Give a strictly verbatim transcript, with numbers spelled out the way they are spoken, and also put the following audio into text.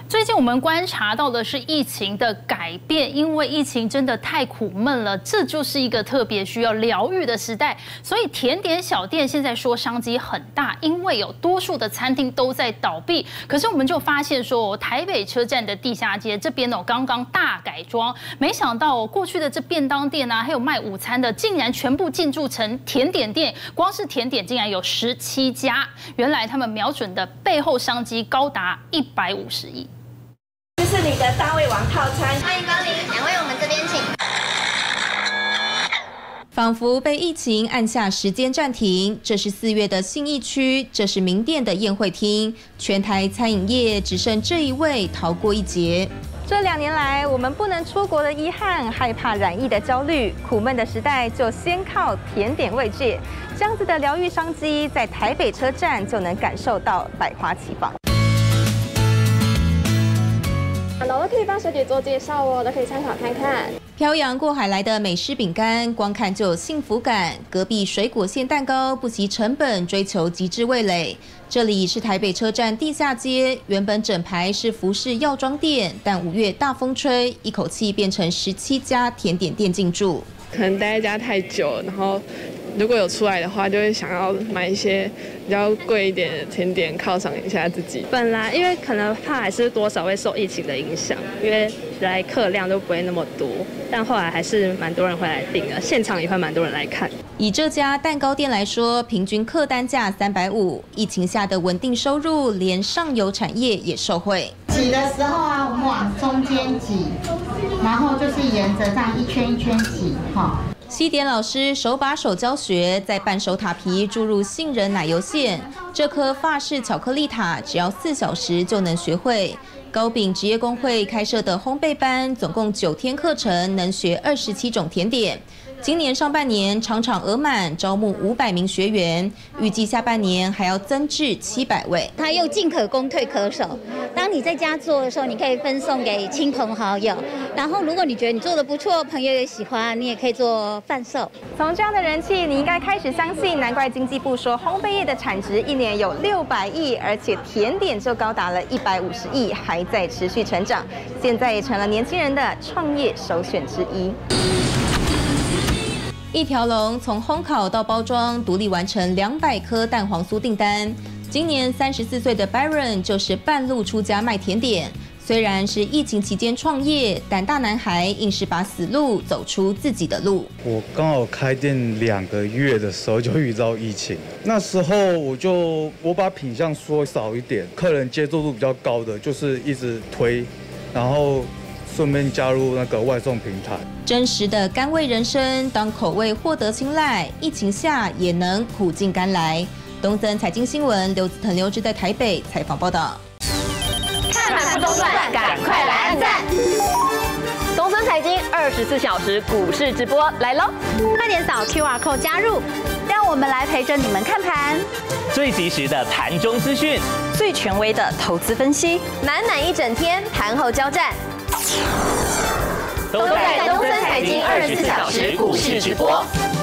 最近我们观察到的是疫情的改变，因为疫情真的太苦闷了，这就是一个特别需要疗愈的时代。所以甜点小店现在说商机很大，因为有多数的餐厅都在倒闭。可是我们就发现说，台北车站的地下街这边哦，刚刚大改装，没想到哦，过去的这便当店啊，还有卖午餐的，竟然全部进驻成甜点店，光是甜点竟然有十七家。原来他们瞄准的背后商机高达一百五十亿。 这是你的大胃王套餐， 欢迎光临，两位我们这边请。 仿佛被疫情按下时间暂停，这是四月的信义区，这是名店的宴会厅，全台餐饮业只剩这一位逃过一劫。 这两年来，我们不能出国的遗憾，害怕染疫的焦虑，苦闷的时代就先靠甜点慰藉。这样子的疗愈商机，在台北车站就能感受到百花齐放。 楼都可以帮小姐做介绍哦，都可以参考看看。 漂洋过海来的美式饼干，光看就有幸福感。隔壁水果馅蛋糕不惜成本追求极致味蕾。这里是台北车站地下街，原本整排是服饰药妆店，但五月大风吹，一口气变成十七家甜点店进驻。 可能待在家太久，然后如果有出来的话，就会想要买一些比较贵一点的甜点犒赏一下自己。 本来因为可能怕还是多少会受疫情的影响，因为来客量都不会那么多，但后来还是蛮多人会来订的，现场也会蛮多人来看。 以这家蛋糕店来说，平均客单价三百五，疫情下的稳定收入，连上游产业也受惠。 挤的时候啊，我们往中间挤，然后就是沿着这样一圈一圈挤，哈。 西点老师手把手教学，在半熟塔皮注入杏仁奶油馅，这颗法式巧克力塔只要四小时就能学会。糕饼职业工会开设的烘焙班，总共九天课程，能学二十七种甜点。今年上半年场场额满，招募五百名学员，预计下半年还要增至七百位。 它又进可攻，退可守。当你在家做的时候，你可以分送给亲朋好友。然后，如果你觉得你做的不错，朋友也喜欢，你也可以做贩售。 从这样的人气，你应该开始相信，难怪经济部说烘焙业的产值一年有六百亿，而且甜点就高达了一百五十亿，还在持续成长。现在也成了年轻人的创业首选之一。 一条龙从烘烤到包装，独立完成两百颗蛋黄酥订单。今年三十四岁的 Byron 就是半路出家卖甜点。虽然是疫情期间创业，但大男孩硬是把死路走出自己的路。 我刚好开店两个月的时候就遇到疫情，那时候我就我把品项缩少一点，客人接受度比较高的就是一直推，然后 顺便加入那个外送平台， 真实的甘味人生，当口味获得青睐，疫情下也能苦尽甘来。东森财经新闻刘子腾、刘志在台北采访报道。 看盘不中断，赶快来按赞！东森财经二十四小时股市直播来喽！ 快点扫 Q R code 加入，让我们来陪着你们看盘。 最及时的盘中资讯， 最权威的投资分析， 满满一整天盘后交战， 都在东森财经二十四小时股市直播。